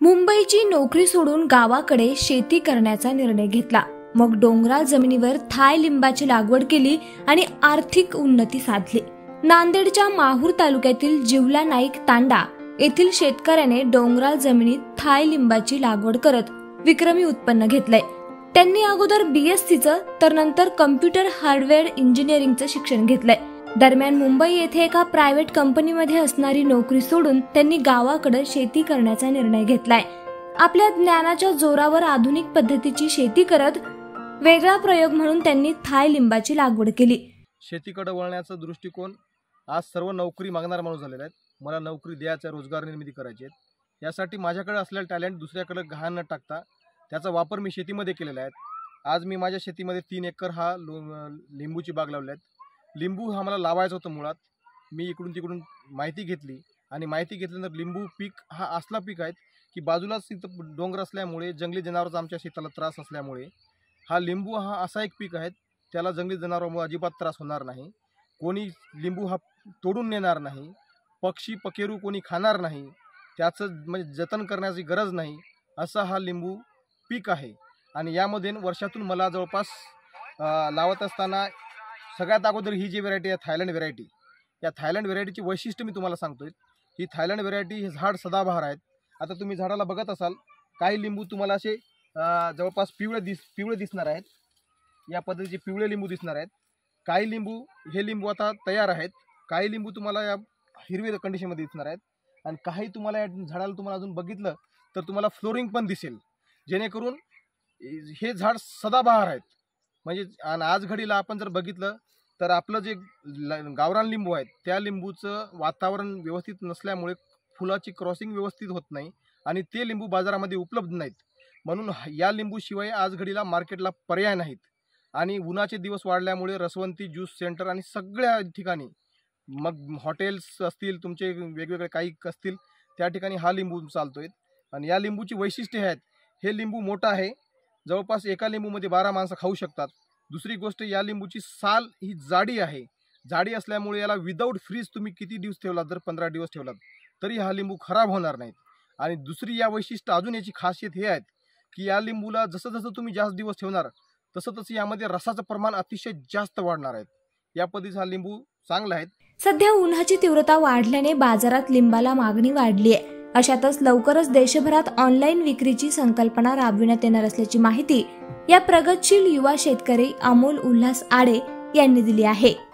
मुंबईची नोकरी सोडून गावाकडे शेती करण्याचा निर्णय घेतला। मग डोंगराळ जमिनीवर थाय लिंबाची लागवड केली आणि आर्थिक उन्नती साधली। नांदेडच्या माहूर तालुक्यातील जिवला नाईक तांडा येथील शेतकऱ्याने डोंगराळ जमिनीत थाय लिंबाची लागवड करत विक्रमी उत्पन्न घेतलंय। त्यांनी अगोदर BSc तर नंतर कम्प्युटर हार्डवेअर इंजिनिअरिंगचं शिक्षण घेतलंय। दरम्यान मुंबई येथे एका प्रायव्हेट कंपनीमध्ये असणारी नोकरी सोडून त्यांनी गावाकडे शेती करण्याचा निर्णय घेतलाय। आपल्या ज्ञानाच्या जोरावर आधुनिक पद्धतीची शेती करत वेगळा प्रयोग म्हणून त्यांनी थाय लिंबाची लागवड केली। शेतीकडे वळण्याचा दृष्टिकोन आज सर्व नोकरी मागणारा माणूस झालेला आहे। मला नोकरी द्यायचा, रोजगार निर्मिती करायची आहे, यासाठी माझ्याकडे असलेला टॅलेंट दुसऱ्याकडे गहाण न टाकता त्याचा वापर मी शेतीमध्ये केलेला आहे। आज मी माझ्या शेतीमध्ये 3 एकर हा लिंबूची बाग लावली आहे। लिंबू हा मला लावायचा होता। मुळात मी इकडून तिकडून माहिती घेतली आणि माहिती घेतल्यानंतर लिंबू पीक हा असला पीक आहे की बाजूलाच तिथं डोंगर असल्यामुळे जंगली जनावरांचा आमच्या शेताला त्रास असल्यामुळे हा लिंबू हा असा एक पीक आहे, त्याला जंगली जनावरांमुळे अजिबात त्रास होणार नाही। कोणी लिंबू हा तोडून नेणार नाही, पक्षी पकेरू कोणी खाणार नाही, त्याचं म्हणजे जतन करण्याची गरज नाही, असा हा लिंबू पीक आहे। आणि यामध्ये वर्षातून मला जवळपास लावत असताना सगळ्यात अगोदर ही जी व्हेरायटी आहे थायलंड व्हेरायटी, या थायलंड व्हेरायटीची वैशिष्ट्य मी तुम्हाला सांगतोय। ही थायलंड व्हेरायटी हे झाड सदाबहार आहेत। आता तुम्ही झाडाला बघत असाल, काही लिंबू तुम्हाला असे जवळपास पिवळे दिसणार आहेत, या पद्धतीचे पिवळे लिंबू दिसणार आहेत। काही लिंबू हे लिंबू आता तयार आहेत, काही लिंबू तुम्हाला या हिरवे कंडिशनमध्ये दिसणार आहेत आणि काही तुम्हाला या झाडाला तुम्हाला अजून बघितलं तर तुम्हाला फ्लोरिंग पण दिसेल, जेणेकरून हे झाड सदाबहार आहेत। म्हणजे आज घडीला आपण जर बघितलं तर आपलं जे गावरान लिंबू आहे त्या लिंबूचं वातावरण व्यवस्थित नसल्यामुळे फुलाची क्रॉसिंग व्यवस्थित होत नाही आणि ते लिंबू बाजारामध्ये उपलब्ध नाहीत। म्हणून या लिंबूशिवाय आज घडीला मार्केटला पर्याय नाहीत आणि उन्हाचे दिवस वाढल्यामुळे रसवंती, ज्यूस सेंटर आणि सगळ्या ठिकाणी, मग हॉटेल्स असतील, तुमचे वेगवेगळे काही असतील, त्या ठिकाणी हा लिंबू चालतोय। आणि या लिंबूची वैशिष्ट्ये आहेत, हे लिंबू मोठा आहे, जवळपास एका लिंबूमध्ये 12 माणसं खाऊ शकतात। दुसरी गोष्ट, या लिंबूची साल ही जाडी आहे, जाडी असल्यामुळे याला विदाऊट फ्रीज तुम्ही किती दिवस ठेवलात, जर 15 दिवस ठेवलात तरी हा लिंबू खराब होणार नाहीत। आणि दुसरी या वैशिष्ट्य अजून याची खासियत हे आहेत की या लिंबूला जसं जसं तुम्ही जास्त दिवस ठेवणार तसं तसं यामध्ये रसाचं प्रमाण अतिशय जास्त वाढणार आहे। या पद्धतीचा हा लिंबू चांगला आहे। सध्या उन्हाची तीव्रता वाढल्याने बाजारात लिंबाला मागणी वाढली आहे। अशातच लवकरच देशभरात ऑनलाईन विक्रीची संकल्पना राबविण्यात येणार असल्याची माहिती या प्रगतशील युवा शेतकरी अमोल उल्हास आडे यांनी दिली आहे।